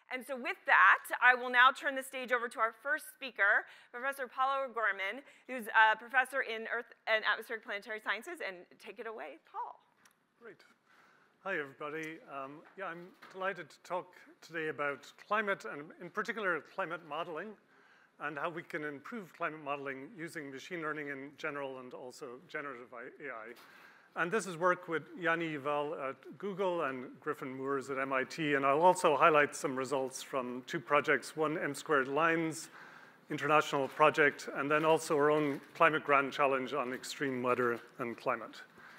And so with that, I will now turn the stage over to our first speaker, Professor Paulo Gorman, who's a professor in Earth and Atmospheric Planetary Sciences. And take it away, Paul. Great. Hi, everybody. Yeah, I'm delighted to talk today about climate, and in particular, climate modeling, and how we can improve climate modeling using machine learning in general and also generative AI. And this is work with Yanni Yuval at Google and Griffin Moores at MIT. And I'll also highlight some results from two projects, one M-squared lines international project, and then also our own climate grand challenge on extreme weather and climate.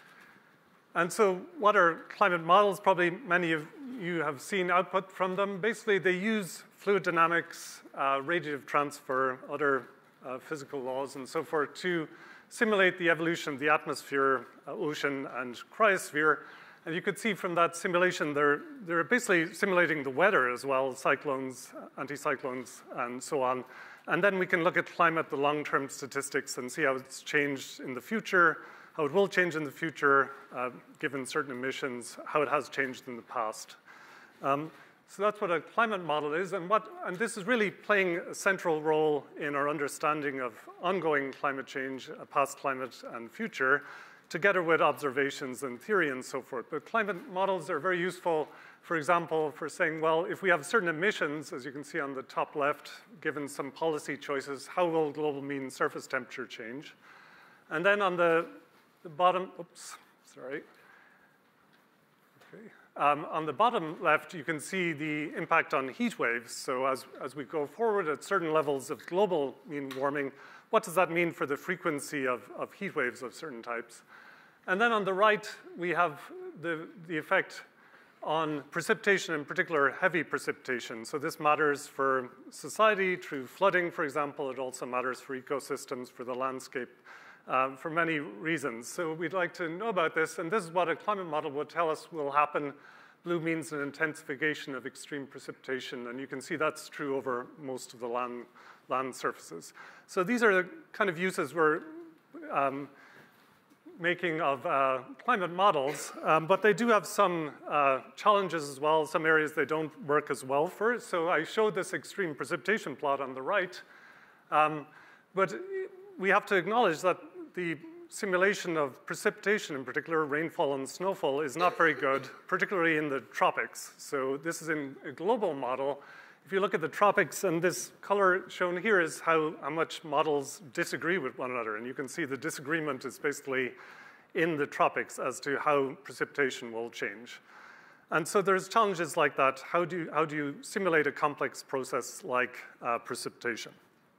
And so what are climate models? Probably many of you have seen output from them. Basically, they use fluid dynamics, radiative transfer, other physical laws, and so forth to simulate the evolution of the atmosphere, ocean, and cryosphere. And you could see from that simulation, they're basically simulating the weather as well, cyclones, anticyclones, and so on. And then we can look at climate, the long-term statistics, and see how it's changed in the future, how it will change in the future, given certain emissions, how it has changed in the past. So that's what a climate model is, and this is really playing a central role in our understanding of ongoing climate change, past climate and future, together with observations and theory and so forth. But climate models are very useful, for example, for saying, well, if we have certain emissions, as you can see on the top left, given some policy choices, how will global mean surface temperature change? And then on the bottom, oops, sorry. Okay. On the bottom left, you can see the impact on heat waves. So as we go forward at certain levels of global mean warming, what does that mean for the frequency of heat waves of certain types? And then on the right, we have the effect on precipitation, in particular heavy precipitation. So this matters for society through flooding, for example. It also matters for ecosystems, for the landscape, for many reasons. So we'd like to know about this, and this is what a climate model would tell us will happen. Blue means an intensification of extreme precipitation, and you can see that's true over most of the land surfaces. So these are the kind of uses we're making of climate models, but they do have some challenges as well, some areas they don't work as well for. So I showed this extreme precipitation plot on the right, but we have to acknowledge that the simulation of precipitation, in particular rainfall and snowfall, is not very good, particularly in the tropics. So this is in a global model. If you look at the tropics, and this color shown here is how much models disagree with one another. And you can see the disagreement is basically in the tropics as to how precipitation will change. And so there's challenges like that. How do you simulate a complex process like precipitation?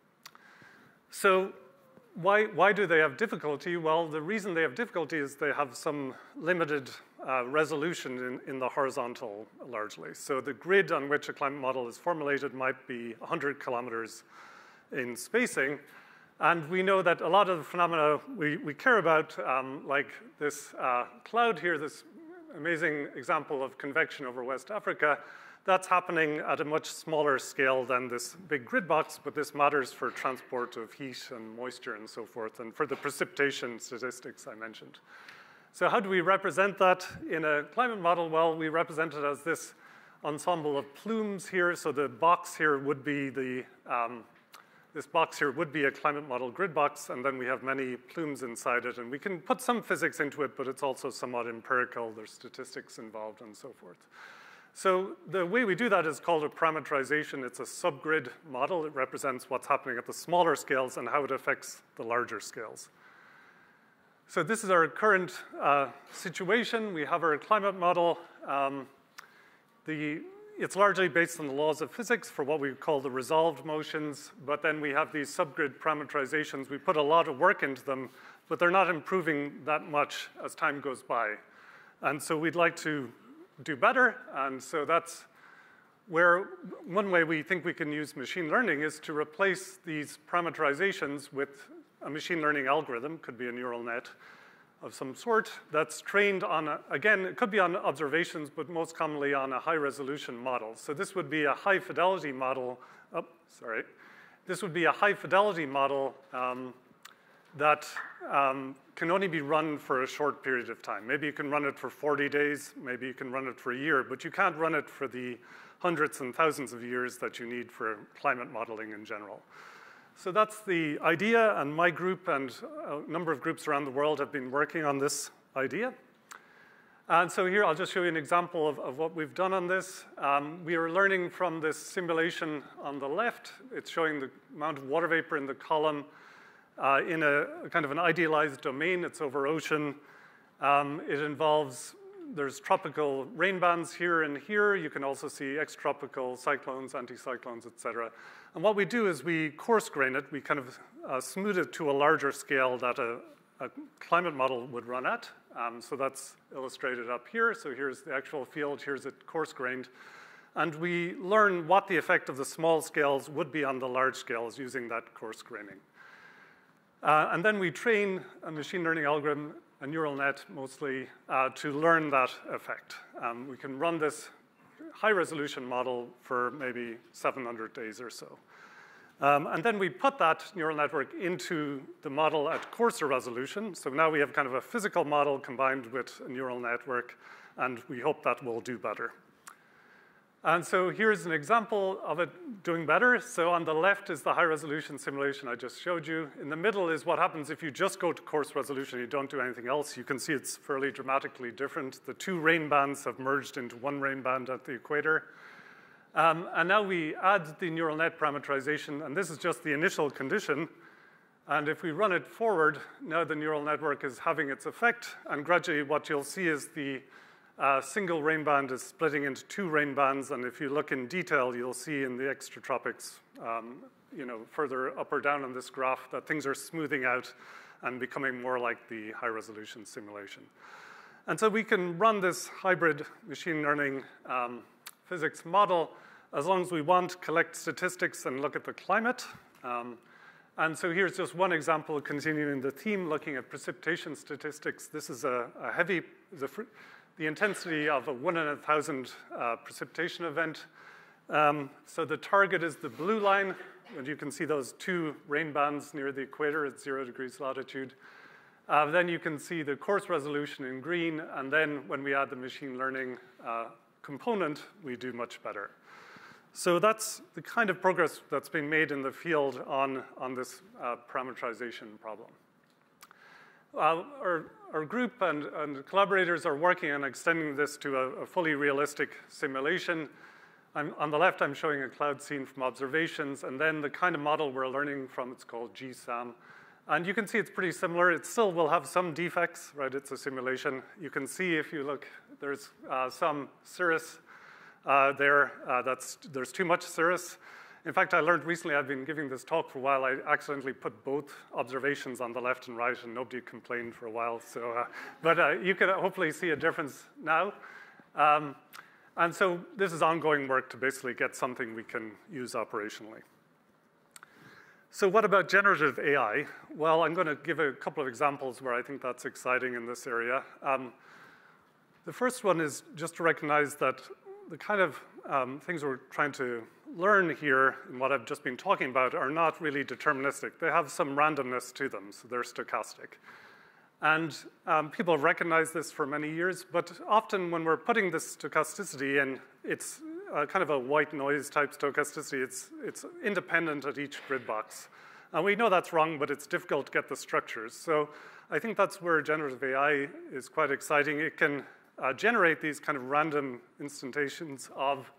So why do they have difficulty? Well, the reason they have difficulty is they have some limited resolution in the horizontal, largely. So the grid on which a climate model is formulated might be 100 kilometers in spacing. And we know that a lot of the phenomena we care about, like this cloud here, this amazing example of convection over West Africa, that's happening at a much smaller scale than this big grid box, but this matters for transport of heat and moisture and so forth, and for the precipitation statistics I mentioned. So how do we represent that in a climate model? Well, we represent it as this ensemble of plumes here. So the box here would be this box here would be a climate model grid box, and then we have many plumes inside it, and we can put some physics into it, but it's also somewhat empirical. There's statistics involved and so forth. So the way we do that is called a parameterization. It's a subgrid model. It represents what's happening at the smaller scales and how it affects the larger scales. So this is our current situation. We have our climate model. It's largely based on the laws of physics for what we call the resolved motions, but then we have these subgrid parameterizations. We put a lot of work into them, but they're not improving that much as time goes by. And so we'd like to do better, and so that's where one way we think we can use machine learning is to replace these parameterizations with a machine learning algorithm, could be a neural net of some sort, that's trained on, again, it could be on observations, but most commonly on a high-resolution model. So this would be a high-fidelity model, This would be a high-fidelity model that can only be run for a short period of time. Maybe you can run it for 40 days, maybe you can run it for a year, but you can't run it for the hundreds and thousands of years that you need for climate modeling in general. So that's the idea, and my group and a number of groups around the world have been working on this idea. And so here I'll just show you an example of what we've done on this. We are learning from this simulation on the left. It's showing the amount of water vapor in the column in a kind of an idealized domain. It's over ocean. It involves, there's tropical rain bands here and here. You can also see extratropical cyclones, anticyclones, et cetera. And what we do is we coarse grain it. We kind of smooth it to a larger scale that a climate model would run at. So that's illustrated up here. So here's the actual field. Here's it coarse-grained. And we learn what the effect of the small scales would be on the large scales using that coarse graining. And then we train a machine learning algorithm, a neural net mostly, to learn that effect. We can run this high-resolution model for maybe 700 days or so. And then we put that neural network into the model at coarser resolution. So now we have kind of a physical model combined with a neural network, and we hope that will do better. And so here's an example of it doing better. So on the left is the high-resolution simulation I just showed you. In the middle is what happens if you just go to coarse resolution, you don't do anything else. You can see it's fairly dramatically different. The two rain bands have merged into one rain band at the equator. And now we add the neural net parameterization, and this is just the initial condition. And if we run it forward, now the neural network is having its effect, and gradually what you'll see is the single rain band is splitting into two rain bands, and if you look in detail, you'll see in the extratropics, further up or down on this graph, that things are smoothing out and becoming more like the high-resolution simulation. And so we can run this hybrid machine learning physics model as long as we want, collect statistics, and look at the climate. And so here's just one example continuing the theme, looking at precipitation statistics. This is a heavy, the intensity of a 1 in 1,000 precipitation event. So the target is the blue line, and you can see those two rain bands near the equator at 0 degrees latitude. Then you can see the coarse resolution in green, and then when we add the machine learning component, we do much better. So that's the kind of progress that's been made in the field on this parameterization problem. Our group and collaborators are working on extending this to a fully realistic simulation. On the left, I'm showing a cloud scene from observations, and then the kind of model we're learning from, it's called GSAM. And you can see it's pretty similar. It still will have some defects, right? It's a simulation. You can see if you look, there's some cirrus there. There's too much cirrus. In fact, I learned recently, I've been giving this talk for a while, I accidentally put both observations on the left and right, and nobody complained for a while. So, but you can hopefully see a difference now. And so this is ongoing work to basically get something we can use operationally. So what about generative AI? Well, I'm going to give a couple of examples where I think that's exciting in this area. The first one is just to recognize that the kind of things we're trying to learn here and what I've just been talking about are not really deterministic. They have some randomness to them, so they're stochastic. And people have recognized this for many years, but often when we're putting this stochasticity in, it's kind of a white noise type stochasticity. It's independent at each grid box. And we know that's wrong, but it's difficult to get the structures. So I think that's where generative AI is quite exciting. It can generate these kind of random instantiations of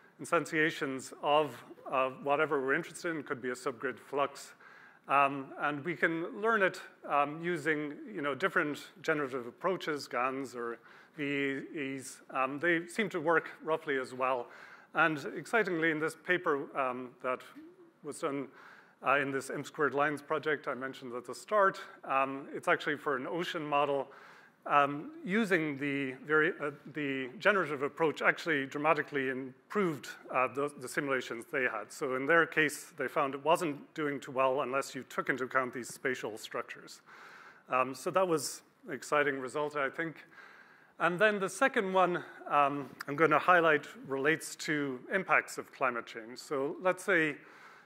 whatever we're interested in. It could be a subgrid flux. And we can learn it using different generative approaches, GANs or VEs. They seem to work roughly as well. And excitingly, in this paper that was done in this M² lines project I mentioned at the start, it's actually for an ocean model. Using the generative approach actually dramatically improved the simulations they had. So in their case, they found it wasn't doing too well unless you took into account these spatial structures. So that was an exciting result, I think. And then the second one I'm going to highlight relates to impacts of climate change. So let's say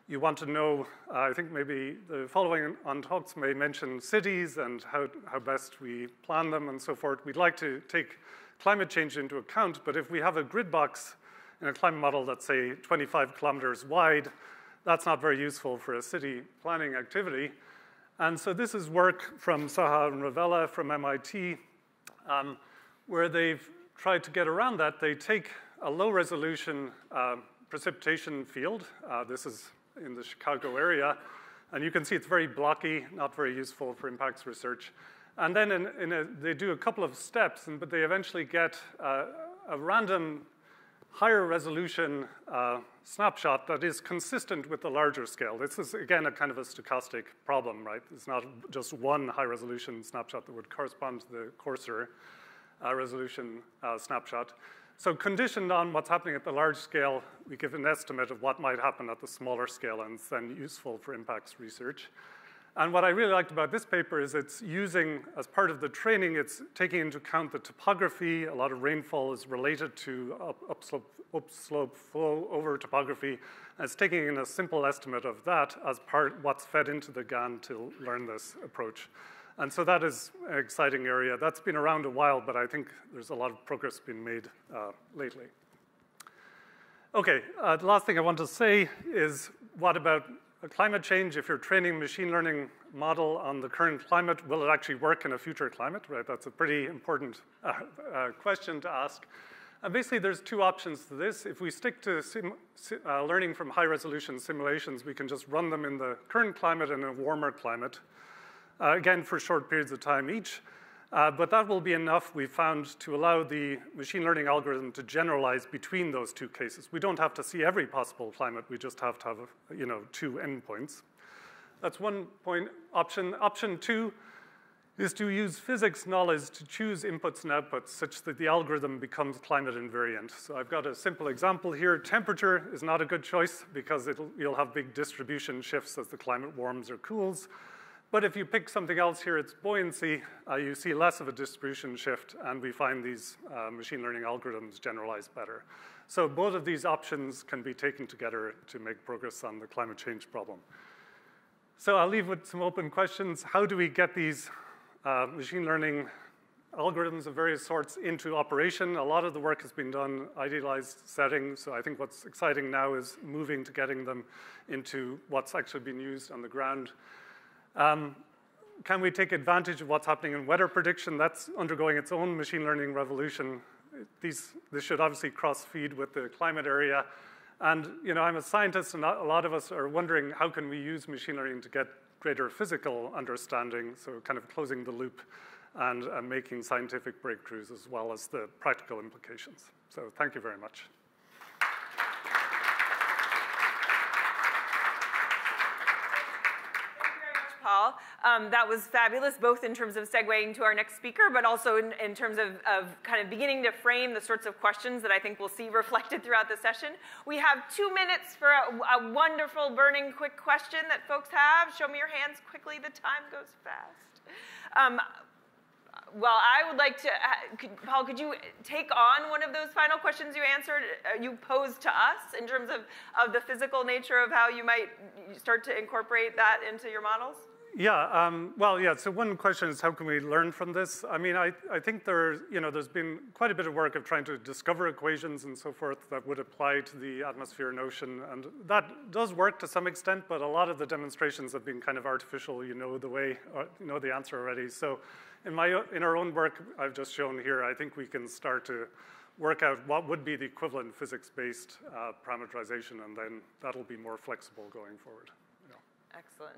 you want to know, I think maybe the following on talks may mention cities and how best we plan them and so forth. We'd like to take climate change into account, but if we have a grid box in a climate model that's, say, 25 kilometers wide, that's not very useful for a city planning activity. And so this is work from Saha and Ravella from MIT, where they've tried to get around that. They take a low-resolution precipitation field. This is in the Chicago area. And you can see it's very blocky, not very useful for impacts research. And then they do a couple of steps, but they eventually get a random higher resolution snapshot that is consistent with the larger scale. This is, again, a kind of a stochastic problem, right? It's not just one high-resolution snapshot that would correspond to the coarser resolution snapshot. So conditioned on what's happening at the large scale, we give an estimate of what might happen at the smaller scale, and it's then useful for impacts research. And what I really liked about this paper is it's using, as part of the training, it's taking into account the topography. A lot of rainfall is related to upslope flow over topography. And it's taking in a simple estimate of that as part what's fed into the GAN to learn this approach. And so that is an exciting area. That's been around a while, but I think there's a lot of progress being made lately. Okay, the last thing I want to say is, what about climate change? If you're training a machine learning model on the current climate, will it actually work in a future climate, right? That's a pretty important question to ask. And basically, there's two options to this. If we stick to learning from high-resolution simulations, we can just run them in the current climate and a warmer climate, again, for short periods of time each. But that will be enough, we found, to allow the machine learning algorithm to generalize between those two cases. We don't have to see every possible climate. We just have to have, two endpoints. That's one point option. Option two is to use physics knowledge to choose inputs and outputs such that the algorithm becomes climate invariant. So I've got a simple example here. Temperature is not a good choice because you'll have big distribution shifts as the climate warms or cools. But if you pick something else here, it's buoyancy, you see less of a distribution shift, and we find these machine learning algorithms generalize better. So both of these options can be taken together to make progress on the climate change problem. So I'll leave with some open questions. How do we get these machine learning algorithms of various sorts into operation? A lot of the work has been done idealized settings, so I think what's exciting now is moving to getting them into what's actually been used on the ground. Can we take advantage of what's happening in weather prediction? That's undergoing its own machine learning revolution. This should obviously cross-feed with the climate area. And I'm a scientist, and a lot of us are wondering how can we use machine learning to get greater physical understanding, so kind of closing the loop and making scientific breakthroughs as well as the practical implications. So thank you very much. Paul. That was fabulous, both in terms of segueing to our next speaker, but also in terms of kind of beginning to frame the sorts of questions that I think we'll see reflected throughout the session. We have 2 minutes for a wonderful, burning, quick question that folks have. Show me your hands quickly. The time goes fast. Well, I would like to, Paul, could you take on one of those final questions you posed to us in terms of the physical nature of how you might start to incorporate that into your models? Yeah, so one question is, how can we learn from this? I mean, I think there's been quite a bit of work of trying to discover equations and so forth that would apply to the atmosphere and ocean, and that does work to some extent, but a lot of the demonstrations have been kind of artificial. You know the answer already. So in our own work I've just shown here, I think we can start to work out what would be the equivalent physics-based parameterization, and then that'll be more flexible going forward. Yeah. Excellent.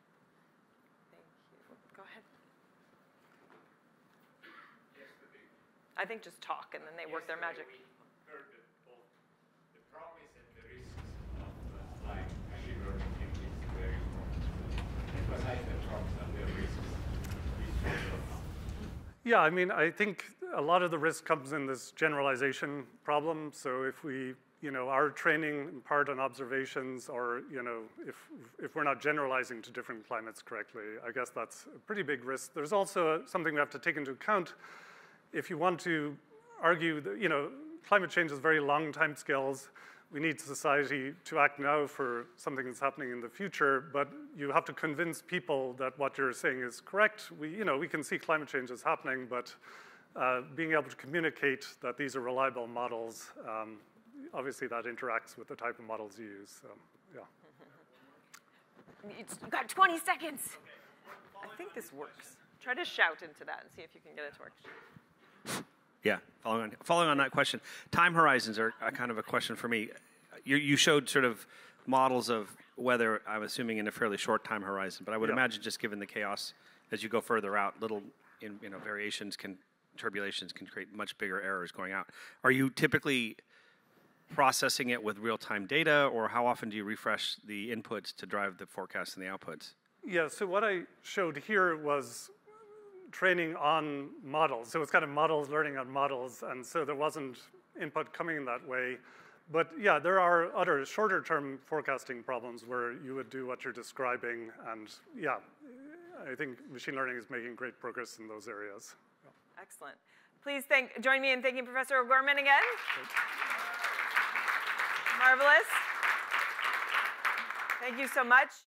Go ahead. I think just talk, and then they work their magic. We heard that both the promise and the risks of applying machine learning techniques is very important. Emphasize the promise and the risks. Yeah, I mean, I think a lot of the risk comes in this generalization problem. So if we are training in part on observations, or if we're not generalizing to different climates correctly, I guess that's a pretty big risk. There's also something we have to take into account. If you want to argue that climate change has very long time scales, we need society to act now for something that's happening in the future, but you have to convince people that what you're saying is correct. We can see climate change is happening, but being able to communicate that these are reliable models, obviously that interacts with the type of models you use, so, yeah. You've got 20 seconds. I think this works. Try to shout into that and see if you can get it to work. Yeah, following on that question, time horizons are kind of a question for me. You showed sort of models of weather, I'm assuming, in a fairly short time horizon, but I would imagine just given the chaos as you go further out, little variations turbulations can create much bigger errors going out. Are you typically processing it with real-time data, or how often do you refresh the inputs to drive the forecasts and the outputs? Yeah, so what I showed here was training on models. So it's kind of models learning on models, and so there wasn't input coming in that way. But yeah, there are other shorter-term forecasting problems where you would do what you're describing, and yeah, I think machine learning is making great progress in those areas. Yeah. Excellent. Please join me in thanking Professor O'Gorman again. Marvelous. Thank you so much.